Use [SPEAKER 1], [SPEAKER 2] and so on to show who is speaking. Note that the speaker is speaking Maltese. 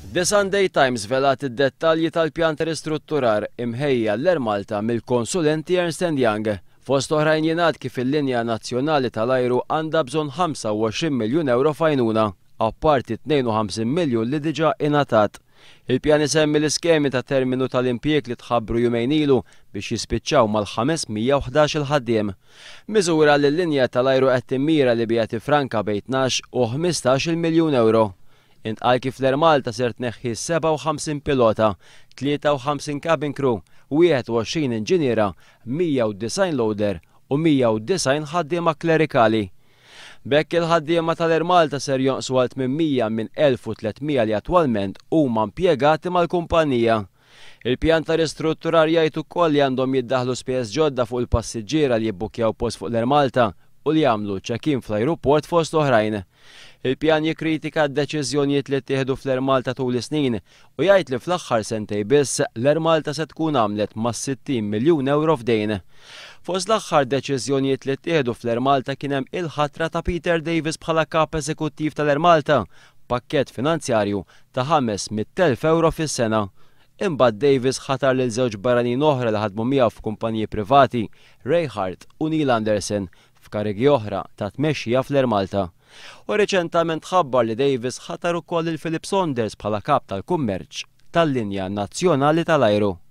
[SPEAKER 1] The Sunday Times velat id-dettalji tal-pjan ta' ristrutturar imħejja l-Air Malta mill-konsulenti Ernst & Young. Fost oħrajn jingħad kif il-linja nazzjonali tal-ajru għandha bżonn 25 miljun euro fajnuna, apparti 52 miljun li diġà ingħatat. Il-pjan isemmi l-iskemi ta' terminu tal-impjieg li tħabbru jumejn ilu biex jispiċċaw mal-511 il-ħaddiem. Miżura li l-linja tal-ajru qed timmira li bija tifranka bejn 12 u 15 miljun euro. Intqal kif l-Air Malta ser tneħħi 57 pilota, 53 cabin crew, 21 inġiniera, 190 loader u 190 ħaddiema klerikali. Bekk il-ħaddiema tal-Air Malta ser jonqsu għal 800 minn 1300 li attwalment huma impjegati mal-kumpanija. Il-pjan ta' ristrutturar jgħid ukoll li għandhom jiddaħħlu spejjeż ġodda fuq il-passiġġiera li jibbukjaw post fuq l-Air Malta u li jagħmlu check-in fl-ajruport fost oħrajn. Il-pjan jikkritika d-deċiżjonijiet li ttieħdu fl-Air Malta tul is-snin u jgħid li fl-aħħar sentej biss l-Air Malta se tkun għamlet ma' 60 miljun euro f'dejn. Fost l-aħħar deċiżjonijiet li ttieħdu fl-Air Malta kien hemm il-ħatra ta' Peter Davis bħala kap eżekuttiv tal-Air Malta, pakkett finanzjarju ta' 500,000 euro fis-sena. Imbagħad Davis ħatar lil żewġ barranin oħra li ħadmu miegħu f'kumpaniji privati, Ray Hart u Neil Anderson, f'karigi oħra ta' tmexxija fl-Air Malta. U riċentament ħabbar li Davis ħatar ukoll il-Philip Saunders bħala kap tal-kummerċ tal-linja nazzjonali tal-ajru.